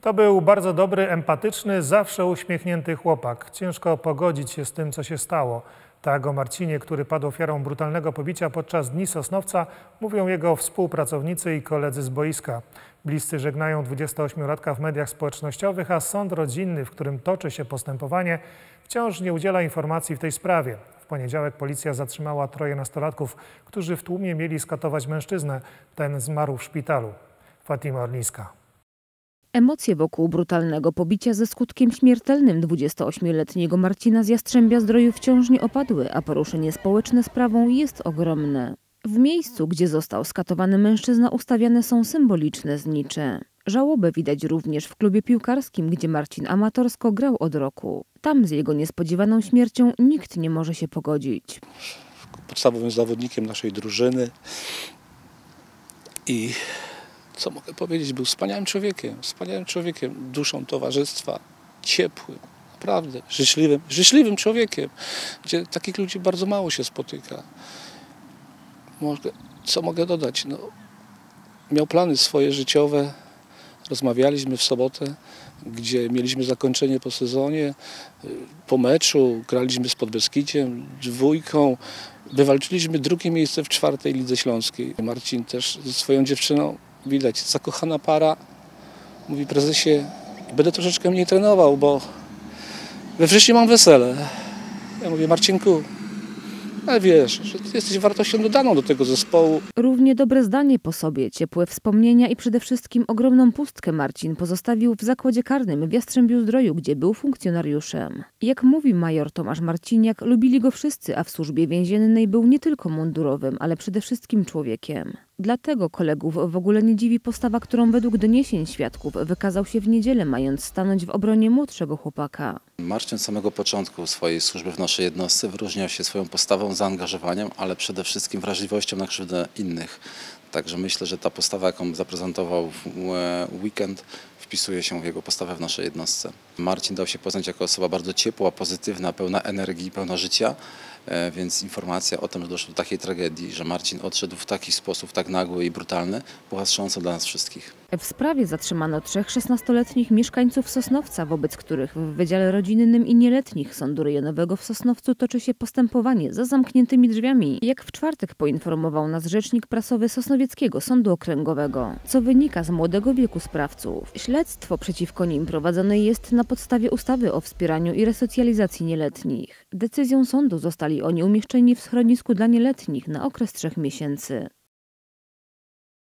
To był bardzo dobry, empatyczny, zawsze uśmiechnięty chłopak. Ciężko pogodzić się z tym, co się stało. Tak o Marcinie, który padł ofiarą brutalnego pobicia podczas Dni Sosnowca, mówią jego współpracownicy i koledzy z boiska. Bliscy żegnają 28-latka w mediach społecznościowych, a sąd rodzinny, w którym toczy się postępowanie, wciąż nie udziela informacji w tej sprawie. W poniedziałek policja zatrzymała 3 nastolatków, którzy w tłumie mieli skatować mężczyznę. Ten zmarł w szpitalu. Fatima Orlińska. Emocje wokół brutalnego pobicia ze skutkiem śmiertelnym 28-letniego Marcina z Jastrzębia-Zdroju wciąż nie opadły, a poruszenie społeczne sprawą jest ogromne. W miejscu, gdzie został skatowany mężczyzna, ustawiane są symboliczne znicze. Żałobę widać również w klubie piłkarskim, gdzie Marcin amatorsko grał od roku. Tam z jego niespodziewaną śmiercią nikt nie może się pogodzić. Podstawowym zawodnikiem naszej drużyny i co mogę powiedzieć, był wspaniałym człowiekiem, duszą towarzystwa, ciepłym, naprawdę życzliwym człowiekiem, gdzie takich ludzi bardzo mało się spotyka. Co mogę dodać? No, miał plany swoje życiowe, rozmawialiśmy w sobotę, gdzie mieliśmy zakończenie po sezonie, po meczu, graliśmy z Podbeskidziem, dwójką, wywalczyliśmy drugie miejsce w 4. Lidze Śląskiej. Marcin też ze swoją dziewczyną, widać, zakochana para, mówi: prezesie, będę troszeczkę mniej trenował, bo we wrześniu mam wesele. Ja mówię: Marcinku, ale wiesz, że ty jesteś wartością dodaną do tego zespołu. Równie dobre zdanie po sobie, ciepłe wspomnienia i przede wszystkim ogromną pustkę Marcin pozostawił w zakładzie karnym w Jastrzębiu-Zdroju, gdzie był funkcjonariuszem. Jak mówi major Tomasz Marciniak, lubili go wszyscy, a w służbie więziennej był nie tylko mundurowym, ale przede wszystkim człowiekiem. Dlatego kolegów w ogóle nie dziwi postawa, którą według doniesień świadków wykazał się w niedzielę, mając stanąć w obronie młodszego chłopaka. Marcin od samego początku swojej służby w naszej jednostce wyróżniał się swoją postawą, zaangażowaniem, ale przede wszystkim wrażliwością na krzywdę innych. Także myślę, że ta postawa, jaką zaprezentował w weekend, wpisuje się w jego postawę w naszej jednostce. Marcin dał się poznać jako osoba bardzo ciepła, pozytywna, pełna energii, pełna życia, więc informacja o tym, że doszło do takiej tragedii, że Marcin odszedł w taki sposób, tak nagły i brutalny, była wstrząsem dla nas wszystkich. W sprawie zatrzymano 3 16-letnich mieszkańców Sosnowca, wobec których w Wydziale Rodzinnym i Nieletnich Sądu Rejonowego w Sosnowcu toczy się postępowanie za zamkniętymi drzwiami, jak w czwartek poinformował nas rzecznik prasowy Sosnowieckiego Sądu Okręgowego. Co wynika z młodego wieku sprawców, śledztwo przeciwko nim prowadzone jest na podstawie ustawy o wspieraniu i resocjalizacji nieletnich. Decyzją sądu zostali oni umieszczeni w schronisku dla nieletnich na okres 3 miesięcy.